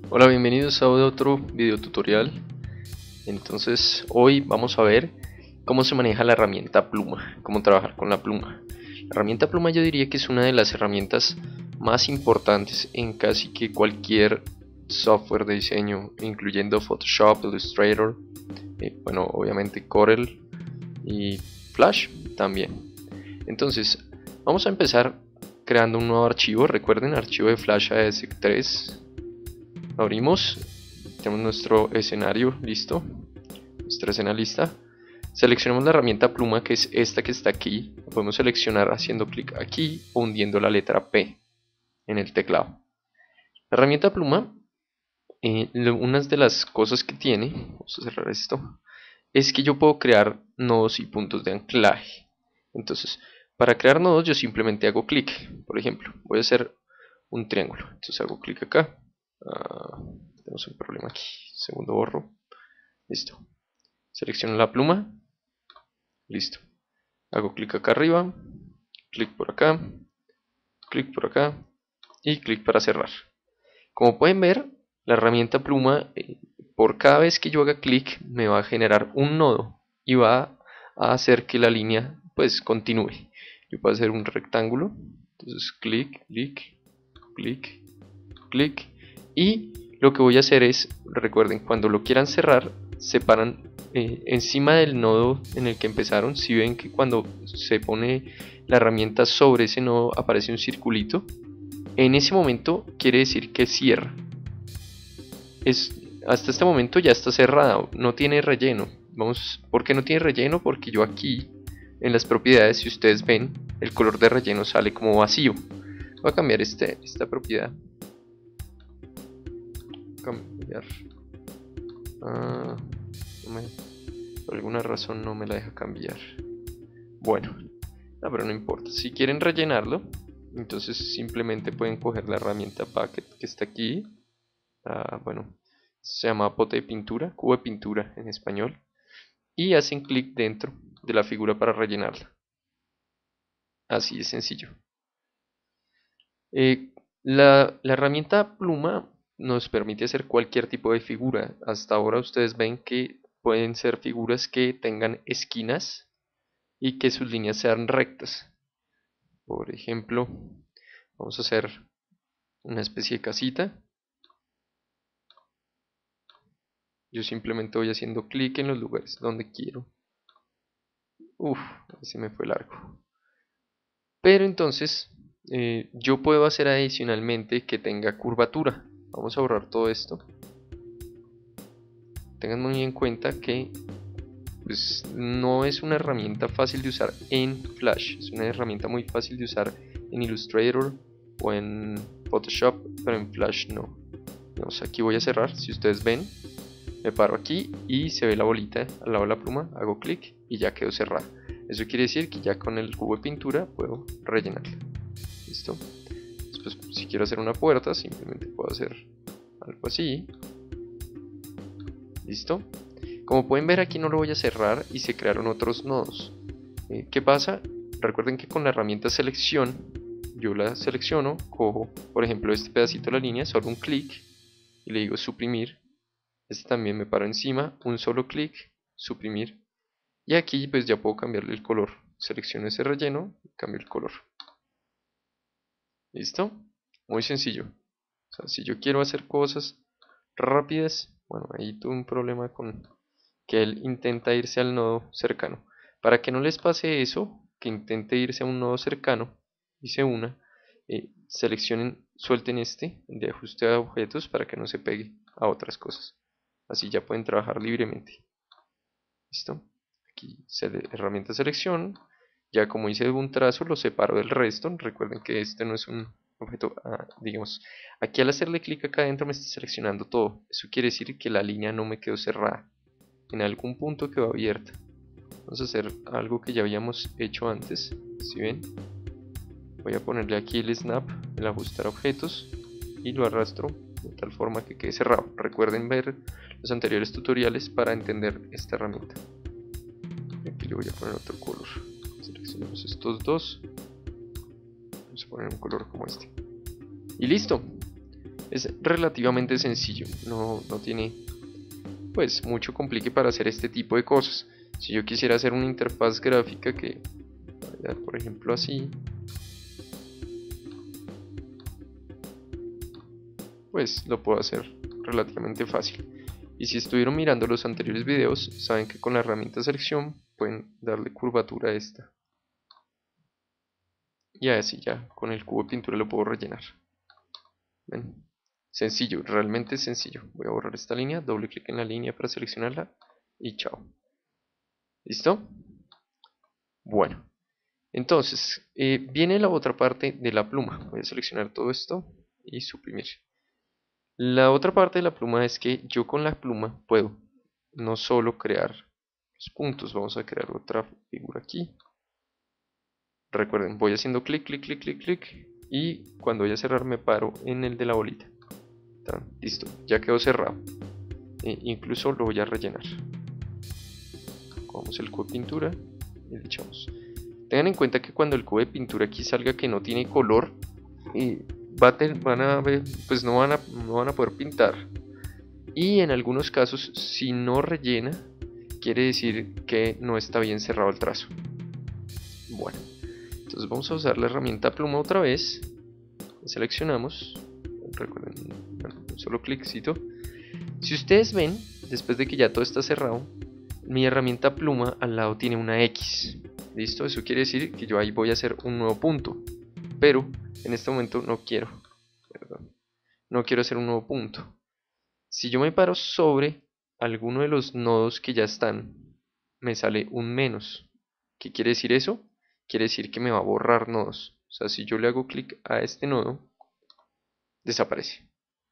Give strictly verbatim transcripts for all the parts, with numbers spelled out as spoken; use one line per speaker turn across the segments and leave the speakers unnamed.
Hola, bienvenidos a otro video tutorial. Entonces hoy vamos a ver cómo se maneja la herramienta pluma, cómo trabajar con la pluma. La herramienta pluma yo diría que es una de las herramientas más importantes en casi que cualquier software de diseño, incluyendo Photoshop, Illustrator, eh, bueno, obviamente Corel y Flash también. Entonces vamos a empezar creando un nuevo archivo. Recuerden, archivo de Flash A S tres. Abrimos, tenemos nuestro escenario listo, nuestra escena lista. Seleccionamos la herramienta pluma, que es esta que está aquí. La podemos seleccionar haciendo clic aquí o hundiendo la letra P en el teclado. La herramienta pluma, eh, una de las cosas que tiene, vamos a cerrar esto, es que yo puedo crear nodos y puntos de anclaje. Entonces, para crear nodos yo simplemente hago clic. Por ejemplo, voy a hacer un triángulo. Entonces hago clic acá. Uh, tenemos un problema aquí. Segundo borro. Listo. Selecciono la pluma. Listo. Hago clic acá arriba. Clic por acá. Clic por acá. Y clic para cerrar. Como pueden ver, la herramienta pluma, eh, por cada vez que yo haga clic, me va a generar un nodo. Y va a hacer que la línea pues continúe. Yo puedo hacer un rectángulo. Entonces clic, clic, clic, clic. Y lo que voy a hacer es, recuerden, cuando lo quieran cerrar, separan eh, encima del nodo en el que empezaron. Si ven que cuando se pone la herramienta sobre ese nodo aparece un circulito, en ese momento quiere decir que cierra. Es, hasta este momento ya está cerrado, no tiene relleno. Vamos, ¿por qué no tiene relleno? Porque yo aquí, en las propiedades, si ustedes ven, el color de relleno sale como vacío. Voy a cambiar este, esta propiedad. Cambiar. Ah, no me, por alguna razón no me la deja cambiar. Bueno, no, pero no importa. Si quieren rellenarlo, entonces simplemente pueden coger la herramienta Packet que está aquí. Ah, bueno, se llama pote de pintura, cubo de pintura en español. Y hacen clic dentro de la figura para rellenarla. Así de sencillo. Eh, la, la herramienta pluma nos permite hacer cualquier tipo de figura. Hasta ahora ustedes ven que pueden ser figuras que tengan esquinas y que sus líneas sean rectas. Por ejemplo, vamos a hacer una especie de casita. Yo simplemente voy haciendo clic en los lugares donde quiero. Uf, se me fue largo. Pero entonces eh, yo puedo hacer adicionalmente que tenga curvatura. Vamos a borrar todo esto. Tengan muy en cuenta que pues, no es una herramienta fácil de usar en Flash. Es una herramienta muy fácil de usar en Illustrator o en Photoshop, pero en Flash no. Entonces, aquí voy a cerrar. Si ustedes ven, me paro aquí y se ve la bolita al lado de la pluma. Hago clic y ya quedó cerrada. Eso quiere decir que ya con el cubo de pintura puedo rellenarla. ¿Listo? Después, si quiero hacer una puerta, simplemente puedo hacer algo así. ¿Listo? Como pueden ver, aquí no lo voy a cerrar y se crearon otros nodos. Eh, ¿Qué pasa? Recuerden que con la herramienta selección, yo la selecciono, cojo, por ejemplo, este pedacito de la línea, solo un clic y le digo suprimir. Este también me paro encima, un solo clic, suprimir. Y aquí pues ya puedo cambiarle el color. Selecciono ese relleno y cambio el color. ¿Listo? Muy sencillo. O sea, si yo quiero hacer cosas rápidas, bueno, ahí tuve un problema con que él intenta irse al nodo cercano. Para que no les pase eso, que intente irse a un nodo cercano y se una, eh, seleccionen, suelten este de ajuste de objetos para que no se pegue a otras cosas. Así ya pueden trabajar libremente. ¿Listo? Aquí herramienta selección. Ya como hice un trazo, lo separo del resto. Recuerden que este no es un objeto, ah, digamos, aquí al hacerle clic acá adentro me está seleccionando todo. Eso quiere decir que la línea no me quedó cerrada. En algún punto quedó abierta. Vamos a hacer algo que ya habíamos hecho antes. Si ven, voy a ponerle aquí el snap, el ajustar objetos, y lo arrastro de tal forma que quede cerrado. Recuerden ver los anteriores tutoriales para entender esta herramienta. Aquí le voy a poner otro color. Seleccionamos estos dos. Vamos a poner un color como este. Y listo. Es relativamente sencillo, no, no tiene pues mucho complique para hacer este tipo de cosas. Si yo quisiera hacer una interfaz gráfica que vaya, por ejemplo, así, pues lo puedo hacer relativamente fácil. Y si estuvieron mirando los anteriores videos, saben que con la herramienta selección pueden darle curvatura a esta. Y así ya con el cubo de pintura lo puedo rellenar. ¿Ven? Sencillo, realmente sencillo. Voy a borrar esta línea, doble clic en la línea para seleccionarla y chao. ¿Listo? Bueno, entonces eh, viene la otra parte de la pluma. Voy a seleccionar todo esto y suprimir. La otra parte de la pluma es que yo con la pluma puedo no solo crear los puntos, vamos a crear otra figura aquí. Recuerden, voy haciendo clic, clic, clic, clic, clic y cuando voy a cerrar me paro en el de la bolita. ¿Está? Listo, ya quedó cerrado. E incluso lo voy a rellenar. Cogemos el cubo de pintura y le echamos. Tengan en cuenta que cuando el cubo de pintura aquí salga que no tiene color, eh, va a ten, van a ver, pues no van a, no van a poder pintar. Y en algunos casos, si no rellena, quiere decir que no está bien cerrado el trazo. Bueno, entonces vamos a usar la herramienta pluma otra vez. Seleccionamos. Recuerden, bueno, un solo cliccito. Si ustedes ven, después de que ya todo está cerrado, mi herramienta pluma al lado tiene una X. ¿Listo? Eso quiere decir que yo ahí voy a hacer un nuevo punto. Pero en este momento no quiero. Perdón, no quiero hacer un nuevo punto. Si yo me paro sobre alguno de los nodos que ya están, me sale un menos. ¿Qué quiere decir eso? Quiere decir que me va a borrar nodos. O sea, si yo le hago clic a este nodo, desaparece.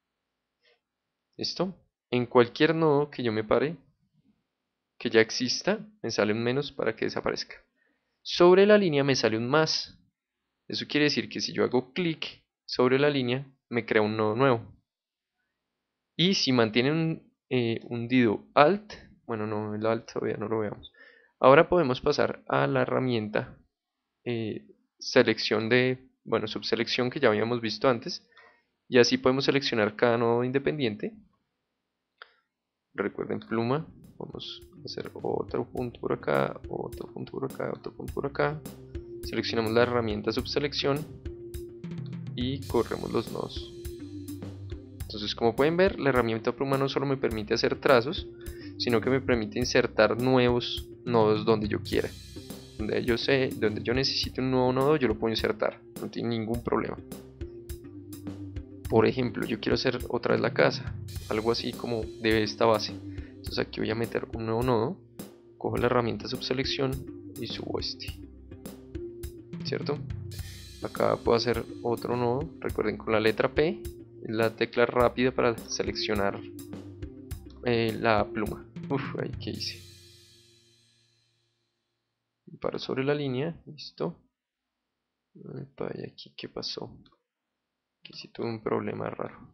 ¿Listo? En cualquier nodo que yo me pare, que ya exista, me sale un menos para que desaparezca. Sobre la línea me sale un más. Eso quiere decir que si yo hago clic sobre la línea, me crea un nodo nuevo. Y si mantienen eh, hundido Alt, bueno, no, el Alt todavía no lo veamos. Ahora podemos pasar a la herramienta eh, selección de, bueno, subselección que ya habíamos visto antes. Y así podemos seleccionar cada nodo independiente. Recuerden pluma, vamos a hacer otro punto por acá, otro punto por acá, otro punto por acá. Seleccionamos la herramienta subselección y corremos los nodos. Entonces, como pueden ver, la herramienta pluma no solo me permite hacer trazos, sino que me permite insertar nuevos nodos donde yo quiera. Donde yo sé, donde yo necesite un nuevo nodo, yo lo puedo insertar, no tiene ningún problema. Por ejemplo, yo quiero hacer otra vez la casa, algo así como de esta base. Entonces aquí voy a meter un nuevo nodo, cojo la herramienta subselección y subo este. ¿Cierto? Acá puedo hacer otro nodo, recuerden con la letra P, la tecla rápida para seleccionar eh, la pluma. Uf, ahí que hice. Paro sobre la línea, listo. Epa, ¿y aquí qué pasó? Aquí sí tuve un problema raro.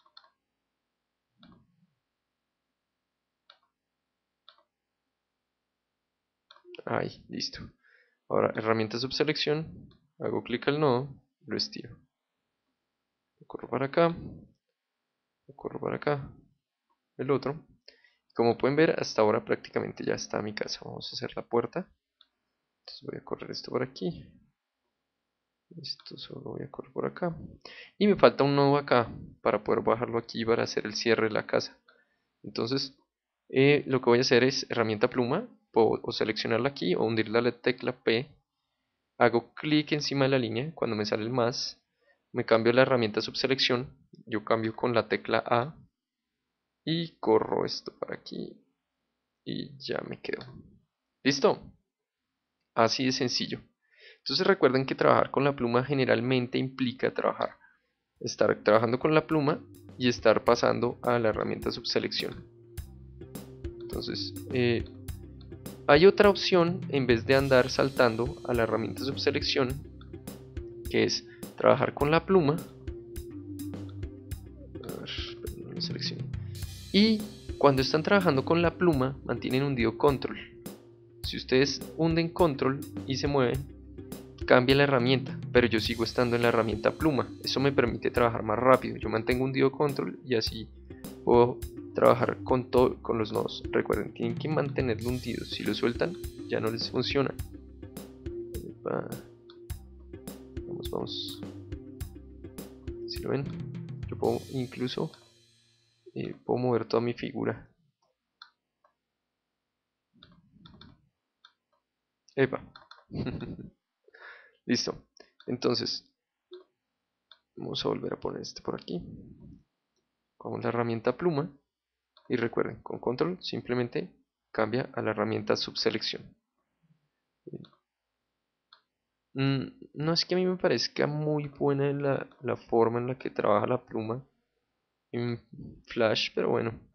Ahí, listo. Ahora, herramienta subselección, hago clic al nodo, lo estiro. Lo corro para acá, lo corro para acá, el otro. Como pueden ver, hasta ahora prácticamente ya está mi casa. Vamos a hacer la puerta. Entonces voy a correr esto por aquí. Esto solo voy a correr por acá. Y me falta un nodo acá para poder bajarlo aquí para hacer el cierre de la casa. Entonces, eh, lo que voy a hacer es herramienta pluma. Puedo o seleccionarla aquí o hundir la tecla P. Hago clic encima de la línea cuando me sale el más. Me cambio la herramienta subselección. Yo cambio con la tecla A. Y corro esto para aquí. Y ya me quedo. ¿Listo? Así de sencillo. Entonces recuerden que trabajar con la pluma generalmente implica trabajar, estar trabajando con la pluma y estar pasando a la herramienta subselección. Entonces, eh, hay otra opción en vez de andar saltando a la herramienta subselección, que es trabajar con la pluma. A ver, no me seleccioné. Y cuando están trabajando con la pluma, mantienen hundido control. Si ustedes hunden control y se mueven, cambia la herramienta, pero yo sigo estando en la herramienta pluma. Eso me permite trabajar más rápido. Yo mantengo hundido control y así puedo trabajar con, todo, con los nodos. Recuerden, tienen que mantenerlo hundido. Si lo sueltan, ya no les funciona. Vamos, vamos. Si lo ven, yo puedo incluso eh, puedo mover toda mi figura. Epa. Listo. Entonces, vamos a volver a poner este por aquí. Con la herramienta pluma. Y recuerden, con control simplemente cambia a la herramienta subselección. Mm, no es que a mí me parezca muy buena la, la forma en la que trabaja la pluma en Flash, pero bueno,